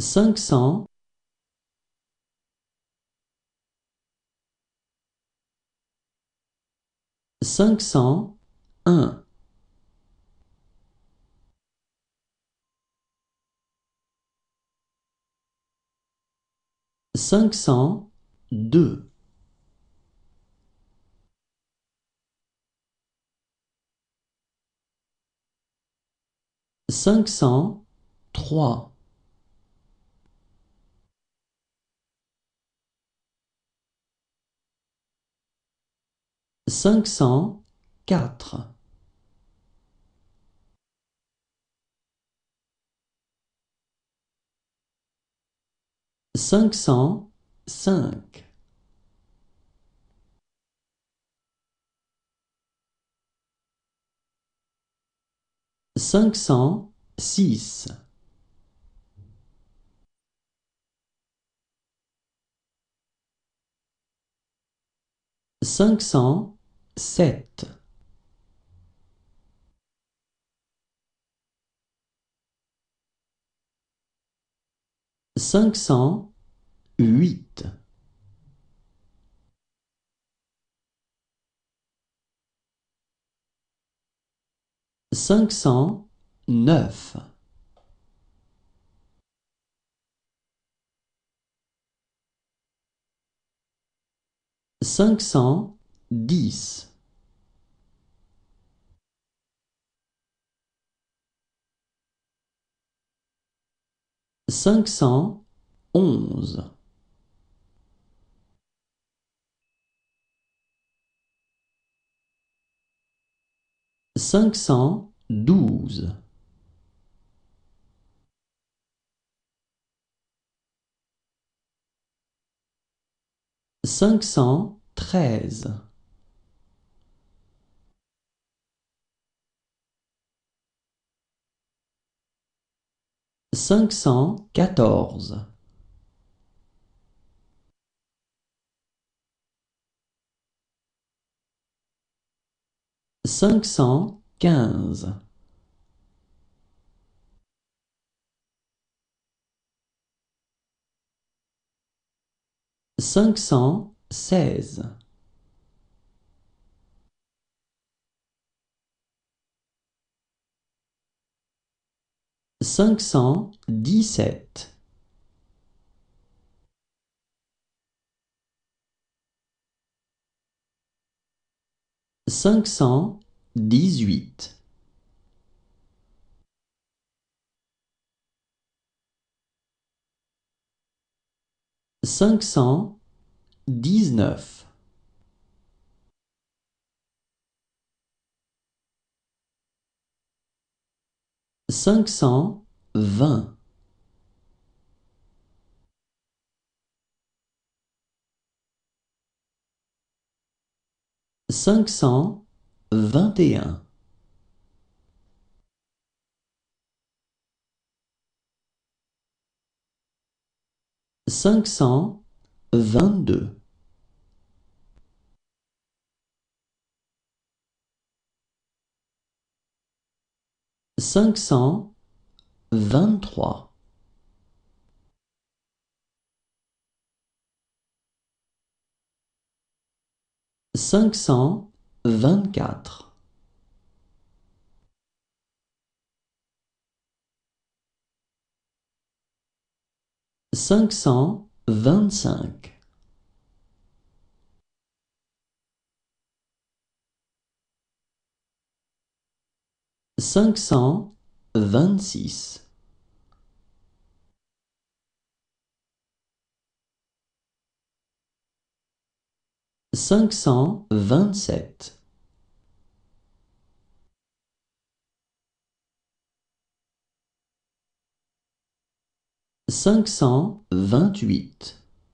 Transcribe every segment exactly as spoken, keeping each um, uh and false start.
cinq cents, cinq cent un, cinq cent deux, cinq cent trois, cinq cent quatre, cinq cent cinq, cinq cent six, cinq cent sept, cinq cent huit, cinq cent neuf, cinq cent dix, cinq cent onze, cinq cent douze, cinq cent treize, cinq cent quatorze, cinq cent quinze, cinq cent seize, cinq cent dix-sept, cinq cent dix-huit, cinq cent dix-neuf, cinq cent vingt, cinq cent vingt et un, cinq cent vingt-deux, cinq cent vingt-trois, cinq cent vingt-quatre, cinq cent vingt-cinq, cinq cent vingt-six, cinq cent vingt-sept, cinq cent vingt-huit,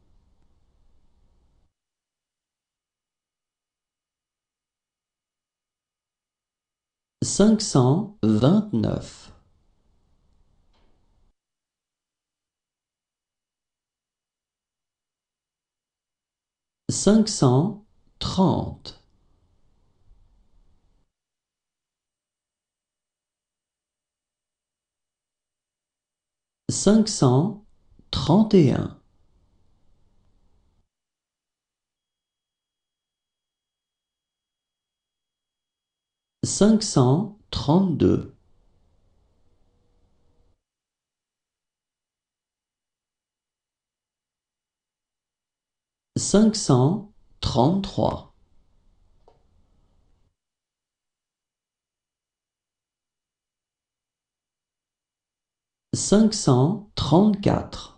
cinq cent vingt-neuf, cinq cent trente, cinq cent trente et un, cinq cent trente-deux, cinq cent trente-trois, cinq cent trente-quatre,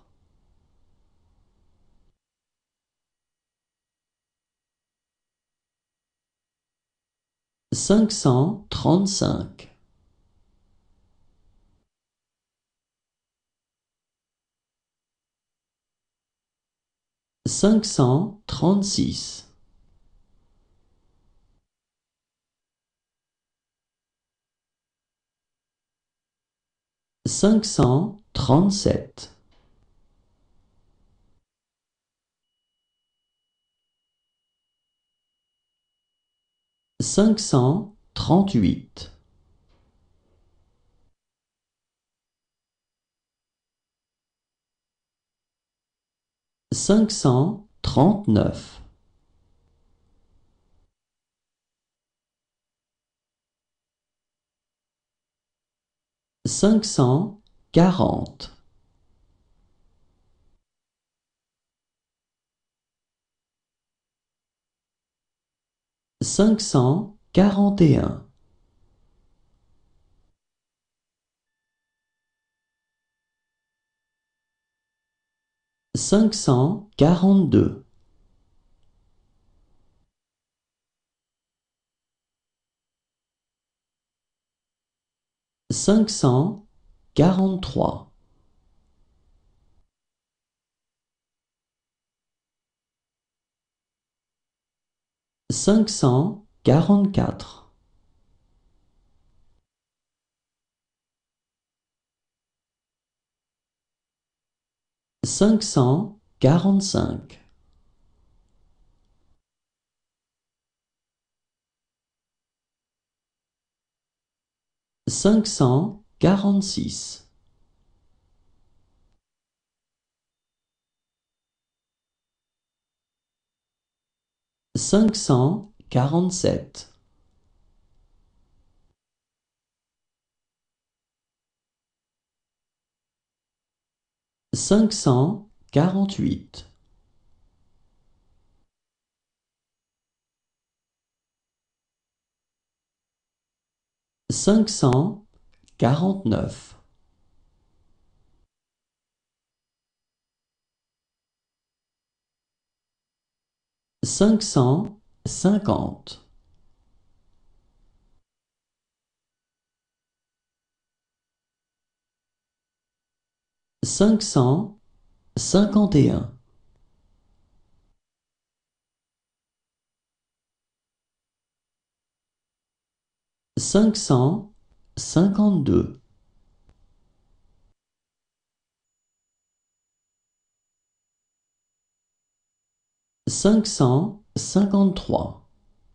cinq cent trente-cinq, cinq cent trente-six, cinq cent trente-sept, cinq cent trente-huit, cinq cent trente-neuf, cinq cent quarante, cinq cent quarante et un, cinq cent quarante-deux, cinq cent quarante-trois, cinq cent quarante-quatre, cinq cent quarante-cinq, cinq cent quarante-six, cinq cent quarante-sept, cinq cent quarante-huit, cinq cent quarante-neuf, cinq cent cinquante, cinq cent cinquante et un, cinq cent cinquante-deux, cinq cent cinquante-trois,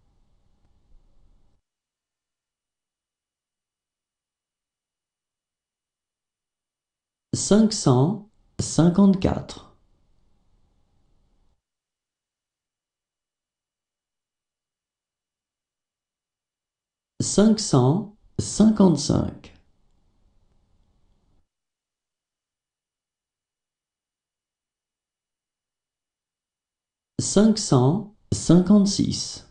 cinq cent cinquante-quatre, cinq cent cinquante-cinq, cinq cent cinquante-six,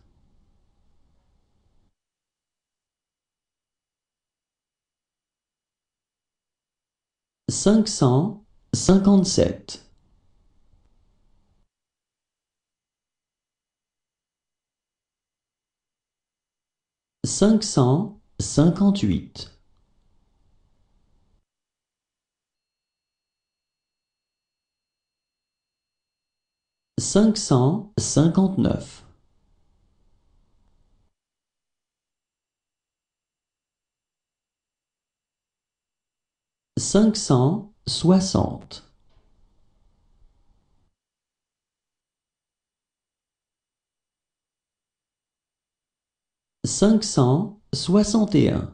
cinq cent cinquante-sept, cinq cent cinquante-huit, cinq cent cinquante-neuf, cinq cent soixante, cinq cent soixante et un,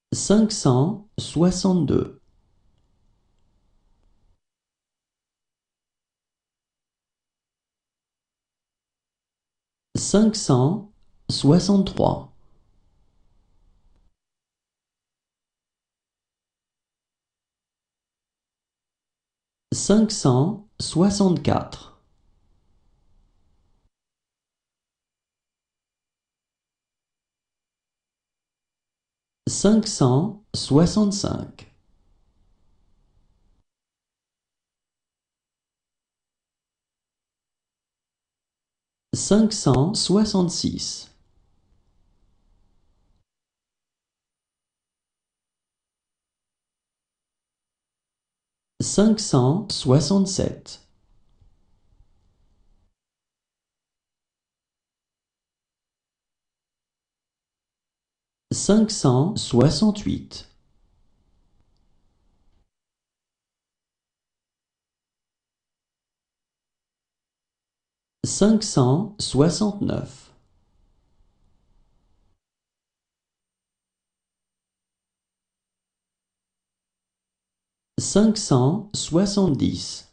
cinq cent soixante-deux, cinq cent soixante-trois, cinq cent soixante-quatre, cinq cent soixante-cinq, cinq cent soixante-six, cinq cent soixante-sept, cinq cent soixante-huit, cinq cent soixante-neuf, cinq cent soixante-dix,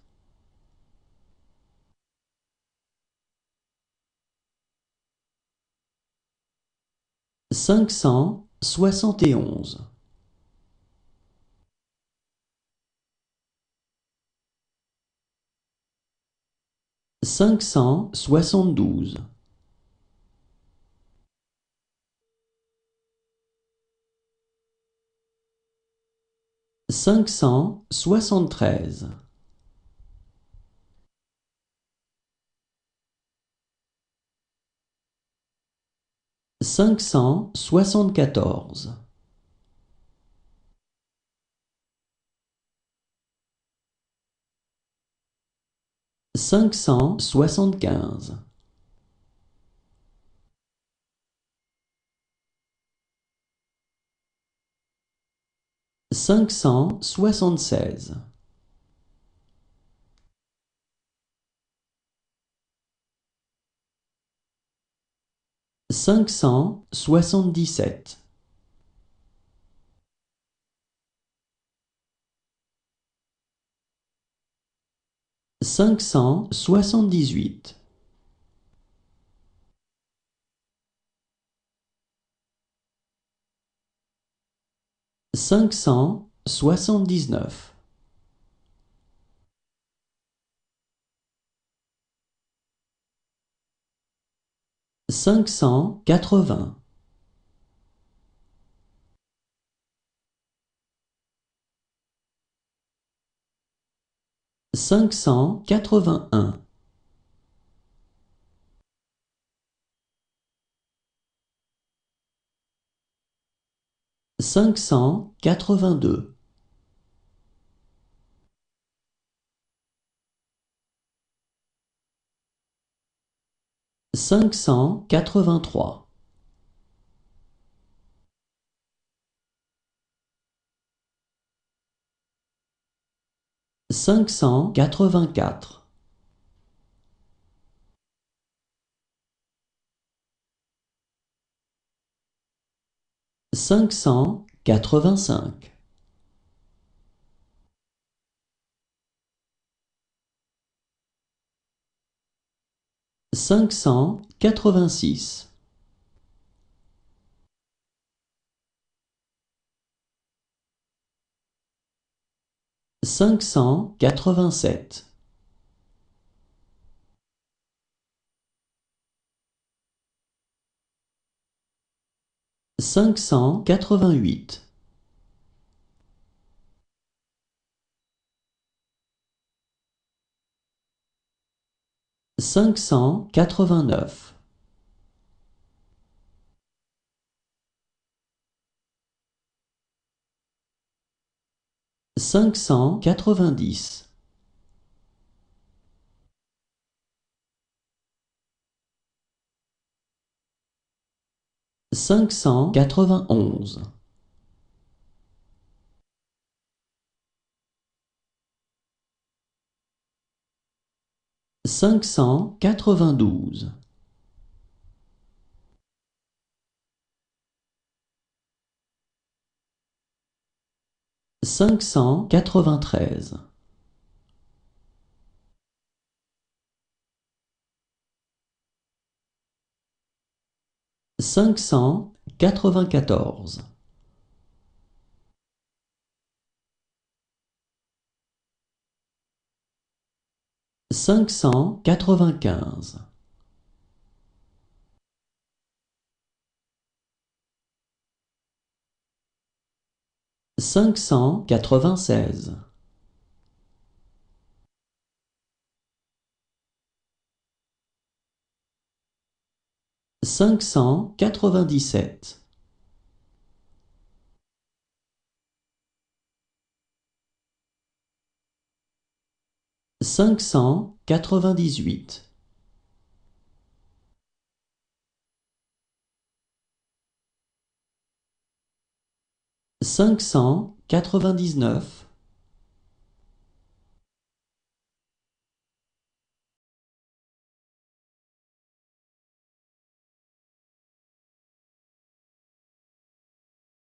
cinq cent soixante et onze, cinq cent soixante-douze, cinq cent soixante-treize, cinq cent soixante-quatorze, cinq cent soixante-quinze, cinq cent soixante-seize, cinq cent soixante-dix-sept, cinq cent soixante-dix-huit, cinq cent soixante-dix-neuf, cinq cent quatre-vingts, cinq cent quatre-vingt-un, cinq cent quatre-vingt-deux, cinq cent quatre-vingt-trois, cinq cent quatre-vingt-quatre, cinq cent quatre-vingt-cinq, cinq cent quatre-vingt-six, cinq cent quatre-vingt-sept, cinq cent quatre-vingt-huit, cinq cent quatre-vingt-neuf, cinq cent quatre-vingt-dix, cinq cent quatre-vingt-onze, cinq cent quatre-vingt-douze, cinq cent quatre-vingt-treize, cinq cent quatre-vingt-quatorze, cinq cent quatre-vingt-quinze, cinq cent quatre-vingt-seize, cinq cent quatre-vingt-dix-sept, cinq cent quatre-vingt-dix-huit, cinq cent quatre-vingt-dix-neuf,